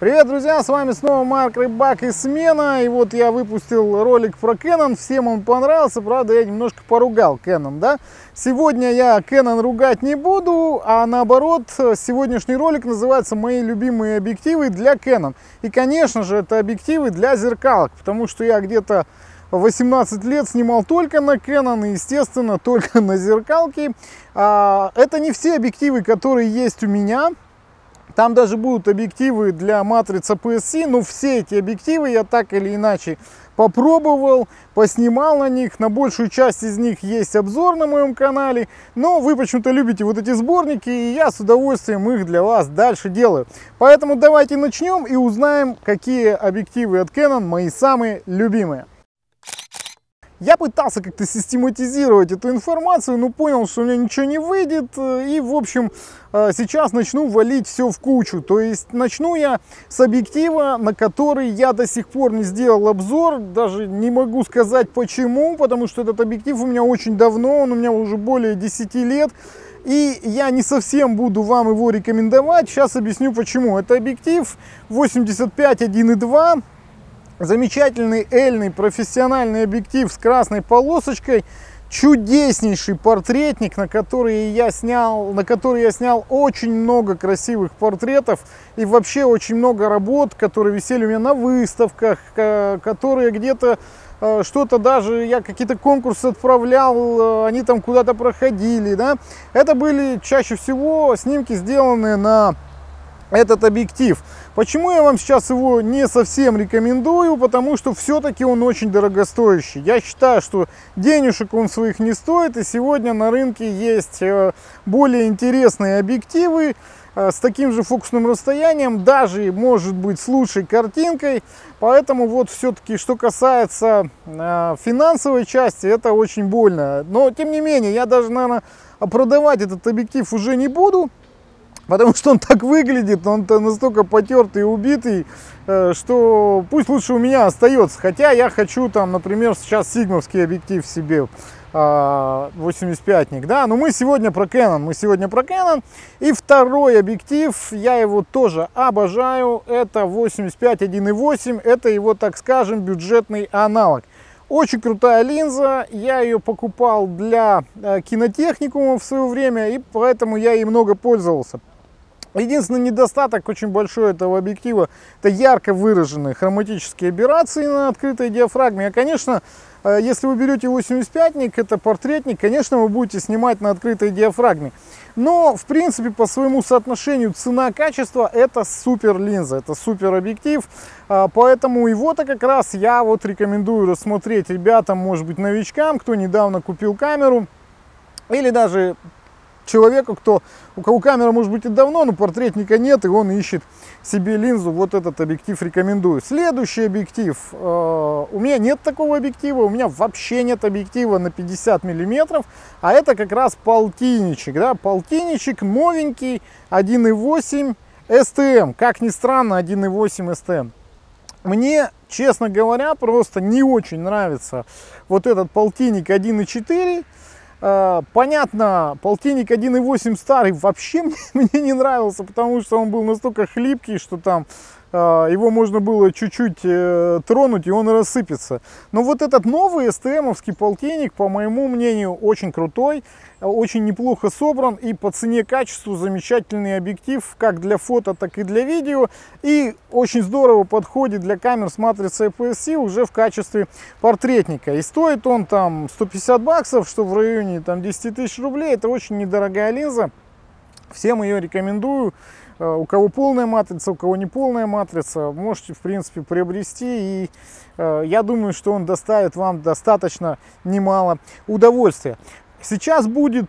Привет, друзья, с вами снова Марк Рыбак и Смена. И вот я выпустил ролик про Canon, всем он понравился, правда я немножко поругал Canon, да. Сегодня я Canon ругать не буду, а наоборот, сегодняшний ролик называется «Мои любимые объективы для Canon». И конечно же это объективы для зеркалок, потому что я где-то 18 лет снимал только на Canon и, естественно, только на зеркалки. Это не все объективы, которые есть у меня. Там даже будут объективы для матрицы APS-C, но все эти объективы я так или иначе попробовал, поснимал на них. На большую часть из них есть обзор на моем канале, но вы почему-то любите вот эти сборники, и я с удовольствием их для вас дальше делаю. Поэтому давайте начнем и узнаем, какие объективы от Canon мои самые любимые. Я пытался как-то систематизировать эту информацию, но понял, что у меня ничего не выйдет. И, в общем, сейчас начну валить все в кучу. То есть начну я с объектива, на который я до сих пор не сделал обзор. Даже не могу сказать почему, потому что этот объектив у меня очень давно, он у меня уже более 10 лет. И я не совсем буду вам его рекомендовать. Сейчас объясню почему. Это объектив 85-1.2. Замечательный эльный профессиональный объектив с красной полосочкой, чудеснейший портретник, на который я снял очень много красивых портретов и вообще очень много работ, которые висели у меня на выставках, которые где-то что-то даже я какие-то конкурсы отправлял, они там куда-то проходили, да? Это были чаще всего снимки, сделанные на этот объектив. Почему я вам сейчас его не совсем рекомендую? Потому что все-таки он очень дорогостоящий. Я считаю, что денежек он своих не стоит. И сегодня на рынке есть более интересные объективы с таким же фокусным расстоянием, даже может быть с лучшей картинкой. Поэтому вот все-таки, что касается финансовой части, это очень больно. Но тем не менее, я даже, наверное, продавать этот объектив уже не буду. Потому что он так выглядит, он-то настолько потертый и убитый, что пусть лучше у меня остается. Хотя я хочу там, например, сейчас сигмовский объектив себе, 85-ник, да. Но мы сегодня про Canon, И второй объектив, я его тоже обожаю, это 85-1.8, это его, так скажем, бюджетный аналог. Очень крутая линза, я ее покупал для кинотехникума в свое время, и поэтому я ей много пользовался. Единственный недостаток очень большой этого объектива — это ярко выраженные хроматические аберрации на открытой диафрагме. А, конечно, если вы берете 85-ник, это портретник, конечно, вы будете снимать на открытой диафрагме. Но, в принципе, по своему соотношению цена-качество это супер линза, это супер объектив. Поэтому его-то как раз я вот рекомендую рассмотреть ребятам, может быть, новичкам, кто недавно купил камеру, или даже человеку, у кого камера может быть и давно, но портретника нет, и он ищет себе линзу. Вот этот объектив рекомендую. Следующий объектив. У меня нет такого объектива, у меня вообще нет объектива на 50 миллиметров, а это как раз полтинничек, да, полтинничек новенький 1.8 STM. Как ни странно, 1.8 STM. Мне, честно говоря, просто не очень нравится вот этот полтинник 1.4. Понятно, полтинник 1.8 старый вообще мне не нравился, потому что он был настолько хлипкий, что там его можно было чуть-чуть тронуть, и он рассыпется. Но вот этот новый STM-овский полтинник, по моему мнению, очень крутой, очень неплохо собран, и по цене-качеству замечательный объектив, как для фото, так и для видео, и очень здорово подходит для камер с матрицей APS-C уже в качестве портретника. И стоит он там 150 баксов, что в районе там 10 тысяч рублей. Это очень недорогая линза, всем ее рекомендую. У кого полная матрица, у кого не полная матрица, можете, в принципе, приобрести. И я думаю, что он доставит вам достаточно немало удовольствия. Сейчас будет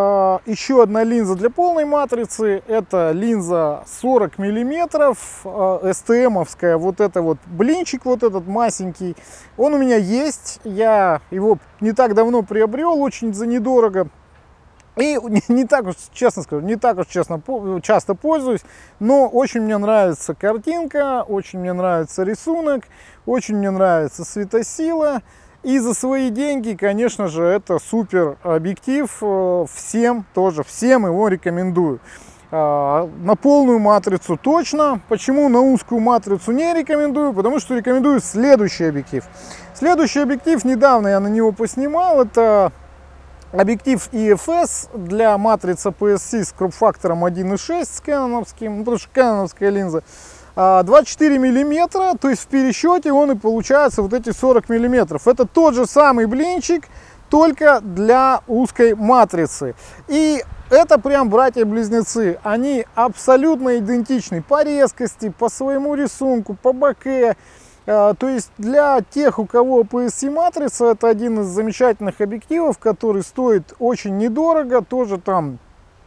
еще одна линза для полной матрицы. Это линза 40 миллиметров, STM-овская. Вот это вот блинчик, вот этот масенький. Он у меня есть. Я его не так давно приобрел, очень за недорого. И не так уж, честно скажу, не так уж часто пользуюсь, но очень мне нравится картинка, очень мне нравится рисунок, очень мне нравится светосила. И за свои деньги, конечно же, это супер объектив, всем его рекомендую. На полную матрицу точно. Почему на узкую матрицу не рекомендую? Потому что рекомендую следующий объектив. Следующий объектив, недавно я на него поснимал, это объектив EFS для матрицы PSC с кроп-фактором 1.6 с кэноновским, потому что кэноновская линза. 24 миллиметра, то есть в пересчете он и получается вот эти 40 миллиметров. Это тот же самый блинчик, только для узкой матрицы. И это прям братья-близнецы. Они абсолютно идентичны по резкости, по своему рисунку, по боке. То есть для тех, у кого PSC матрица, это один из замечательных объективов, который стоит очень недорого, тоже там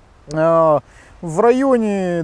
в районе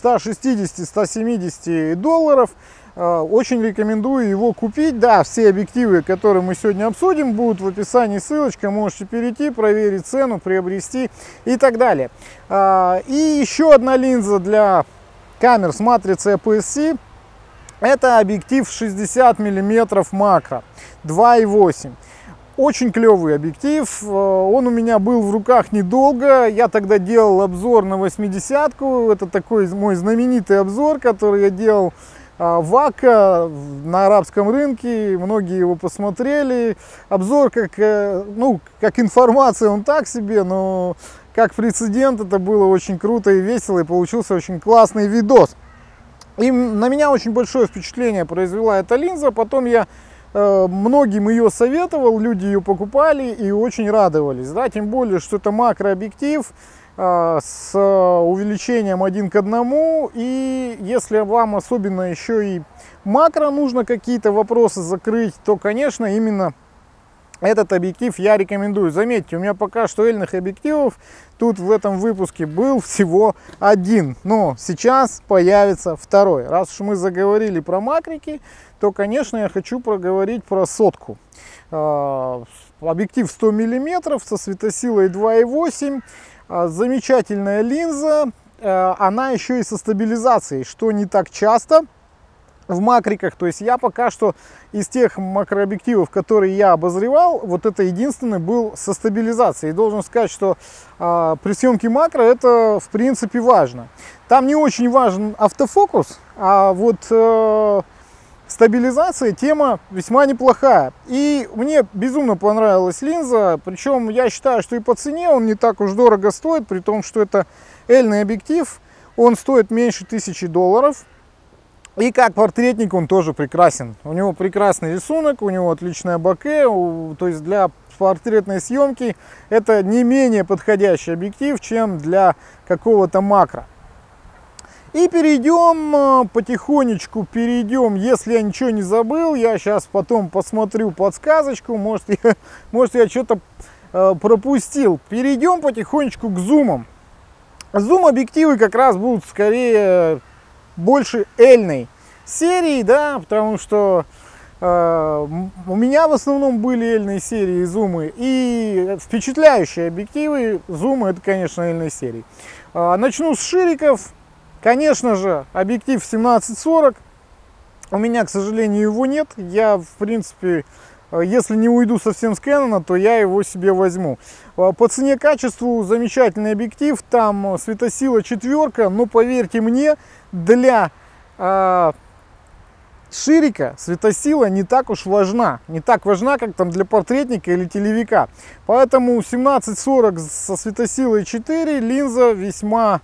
160-170 долларов. Очень рекомендую его купить. Да, все объективы, которые мы сегодня обсудим, будут в описании, ссылочка, можете перейти, проверить цену, приобрести и так далее. И еще одна линза для камер с матрицей PSC. Это объектив 60 мм макро 2.8. Очень клевый объектив, он у меня был в руках недолго, я тогда делал обзор на 80-ку, это такой мой знаменитый обзор, который я делал в АККА на арабском рынке, многие его посмотрели. Обзор как информация он так себе, но как прецедент это было очень круто и весело, и получился очень классный видос. И на меня очень большое впечатление произвела эта линза, потом я многим ее советовал, люди ее покупали и очень радовались, да, тем более, что это макрообъектив с увеличением 1:1, и если вам особенно еще и макро нужно какие-то вопросы закрыть, то, конечно, именно этот объектив я рекомендую. Заметьте, у меня пока что эльных объективов тут в этом выпуске был всего один, но сейчас появится второй. Раз уж мы заговорили про макрики, то, конечно, я хочу проговорить про сотку. Объектив 100 мм со светосилой 2.8, замечательная линза, она еще и со стабилизацией, что не так часто в макриках. То есть я пока что из тех макрообъективов, которые я обозревал, вот это единственный был со стабилизацией. И должен сказать, что при съемке макро это в принципе важно. Там не очень важен автофокус, а вот стабилизация тема весьма неплохая. И мне безумно понравилась линза, причем я считаю, что и по цене он не так уж дорого стоит, при том, что это эльный объектив, он стоит меньше 1000 долларов. И как портретник он тоже прекрасен. У него прекрасный рисунок, у него отличное боке, то есть для портретной съемки это не менее подходящий объектив, чем для какого-то макро. И перейдем потихонечку, если я ничего не забыл, я сейчас потом посмотрю подсказочку, может я что-то пропустил. Перейдем потихонечку к зумам. Зум-объективы как раз будут скорее больше эльной серии, да, потому что у меня в основном были эльные серии зумы, и впечатляющие объективы зумы это, конечно, эльной серии. Начну с шириков. Конечно же, объектив 17-40, у меня, к сожалению, его нет. Я, в принципе, если не уйду совсем с Canon, то я его себе возьму. По цене-качеству замечательный объектив, там светосила 4, но поверьте мне, для ширика светосила не так уж важна. Не так важна, как там для портретника или телевика. Поэтому 17-40 со светосилой 4 линза весьма...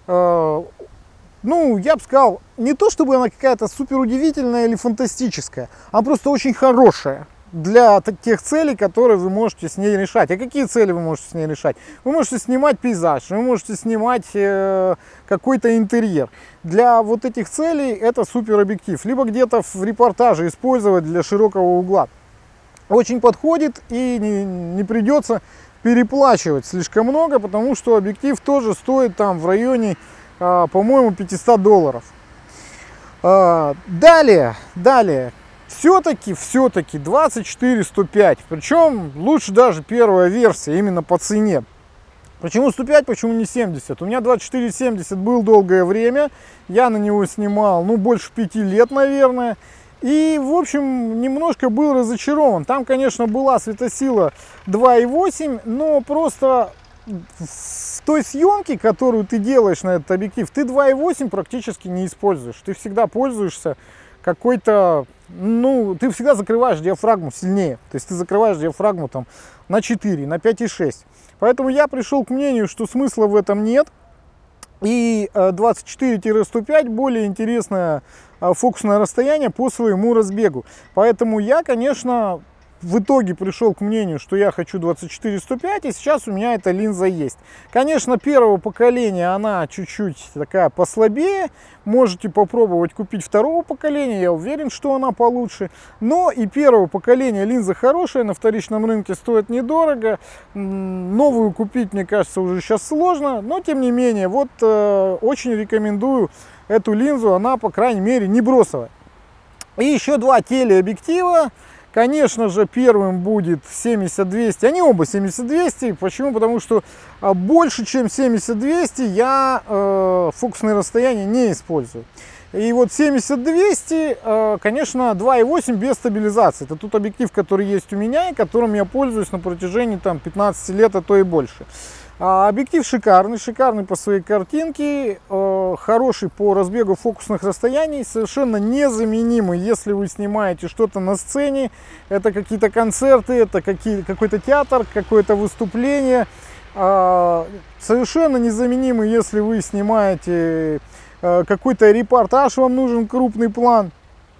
Ну, я бы сказал, не то чтобы она какая-то супер удивительная или фантастическая, а просто очень хорошая для тех целей, которые вы можете с ней решать. А какие цели вы можете с ней решать? Вы можете снимать пейзаж, вы можете снимать какой-то интерьер. Для вот этих целей это супер объектив. Либо где-то в репортаже использовать для широкого угла. Очень подходит и не придется переплачивать слишком много, потому что объектив тоже стоит там в районе, по-моему, 500 долларов. Далее, все-таки 24-105, причем лучше даже первая версия именно по цене. Почему 105, почему не 70? У меня 24-70 был долгое время, я на него снимал, ну, больше 5 лет, наверное. И, в общем, немножко был разочарован. Там, конечно, была светосила 2.8, но просто в той съемке, которую ты делаешь на этот объектив, ты 2.8 практически не используешь. Ты всегда пользуешься какой-то, ну, ты всегда закрываешь диафрагму сильнее. То есть ты закрываешь диафрагму там на 4, на 5.6. Поэтому я пришел к мнению, что смысла в этом нет. И 24-105 более интересное фокусное расстояние по своему разбегу. Поэтому я, конечно, в итоге пришел к мнению, что я хочу 24-105, и сейчас у меня эта линза есть. Конечно, первого поколения она чуть-чуть такая послабее. Можете попробовать купить второго поколения, я уверен, что она получше. Но и первого поколения линза хорошая, на вторичном рынке стоит недорого. Новую купить, мне кажется, уже сейчас сложно, но тем не менее, вот очень рекомендую эту линзу, она, по крайней мере, не бросовая. И еще два телеобъектива. Конечно же, первым будет 70-200, они оба 70-200. Почему? Потому что больше, чем 70-200 я фокусные расстояния не использую. И вот 70-200, конечно, 2.8 без стабилизации. Это тот объектив, который есть у меня и которым я пользуюсь на протяжении там 15 лет, а то и больше. Объектив шикарный, шикарный по своей картинке, хороший по разбегу фокусных расстояний, совершенно незаменимый, если вы снимаете что-то на сцене, это какие-то концерты, это какой-то театр, какое-то выступление, совершенно незаменимый, если вы снимаете какой-то репортаж, вам нужен крупный план.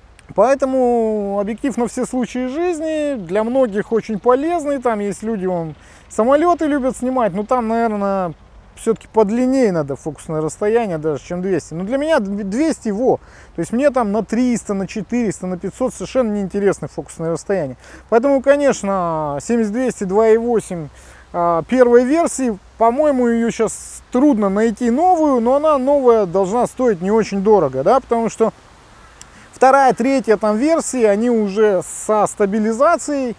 Поэтому объектив на все случаи жизни, для многих очень полезный. Там есть люди, самолеты любят снимать, но там, наверное, все-таки подлиннее надо фокусное расстояние даже, чем 200. Но для меня 200 то есть мне там на 300, на 400, на 500 совершенно неинтересное фокусное расстояние. Поэтому, конечно, 70-200 2.8 первой версии, по-моему, ее сейчас трудно найти новую, но она новая должна стоить не очень дорого, да, потому что вторая, третья там версии, они уже со стабилизацией,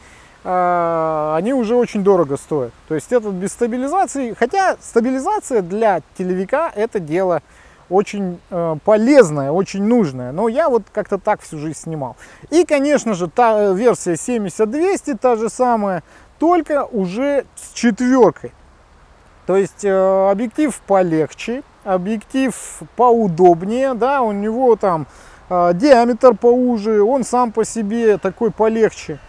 они уже очень дорого стоят. То есть этот без стабилизации, хотя стабилизация для телевика это дело очень полезное, очень нужное. Но я вот как-то так всю жизнь снимал. И, конечно же, та версия 70-200, та же самая, только уже с четверкой. То есть объектив полегче, объектив поудобнее, да, у него там диаметр поуже, он сам по себе такой полегче.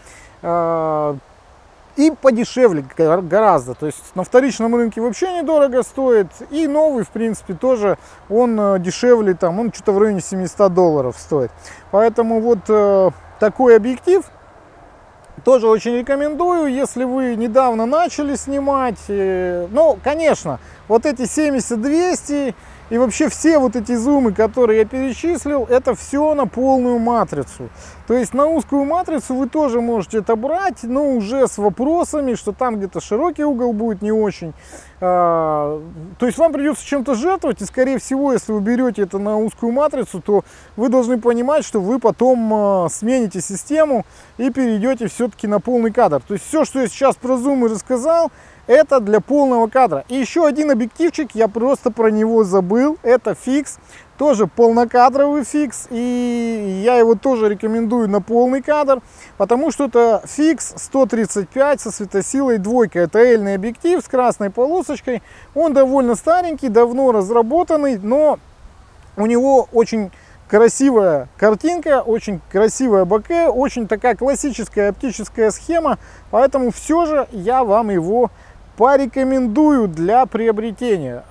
И подешевле гораздо. То есть на вторичном рынке вообще недорого стоит. И новый, в принципе, тоже он дешевле, там, он что-то в районе $700 стоит. Поэтому вот такой объектив тоже очень рекомендую, если вы недавно начали снимать. Ну, конечно, вот эти 70-200 и вообще все вот эти зумы, которые я перечислил, это все на полную матрицу. То есть на узкую матрицу вы тоже можете это брать, но уже с вопросами, что там где-то широкий угол будет не очень. То есть вам придется чем-то жертвовать, и скорее всего, если вы берете это на узкую матрицу, то вы должны понимать, что вы потом смените систему и перейдете все-таки на полный кадр. То есть все, что я сейчас про зумы рассказал, это для полного кадра. И еще один объективчик, я просто про него забыл, это фикс, тоже полнокадровый фикс, и я его тоже рекомендую на полный кадр, потому что это фикс 135 со светосилой 2, это L-ный объектив с красной полосочкой, он довольно старенький, давно разработанный, но у него очень красивая картинка, очень красивая боке, очень такая классическая оптическая схема, поэтому все же я вам его порекомендую для приобретения,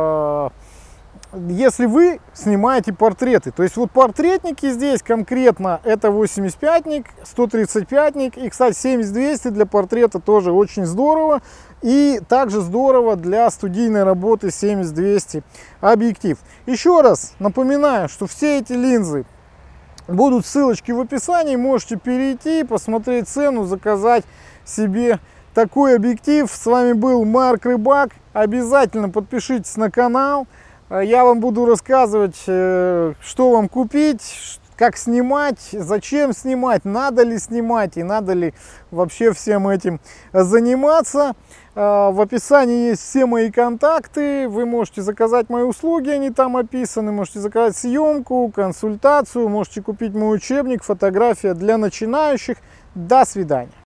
если вы снимаете портреты. То есть вот портретники здесь конкретно это 85-ник, 135-ник и, кстати, 70-200 для портрета тоже очень здорово. И также здорово для студийной работы 70-200 объектив. Еще раз напоминаю, что все эти линзы будут ссылочки в описании, можете перейти, посмотреть цену, заказать себе такой объектив. С вами был Марк Рыбак. Обязательно подпишитесь на канал. Я вам буду рассказывать, что вам купить, как снимать, зачем снимать, надо ли снимать и надо ли вообще всем этим заниматься. В описании есть все мои контакты. Вы можете заказать мои услуги, они там описаны. Можете заказать съемку, консультацию, можете купить мой учебник «Фотография для начинающих». До свидания.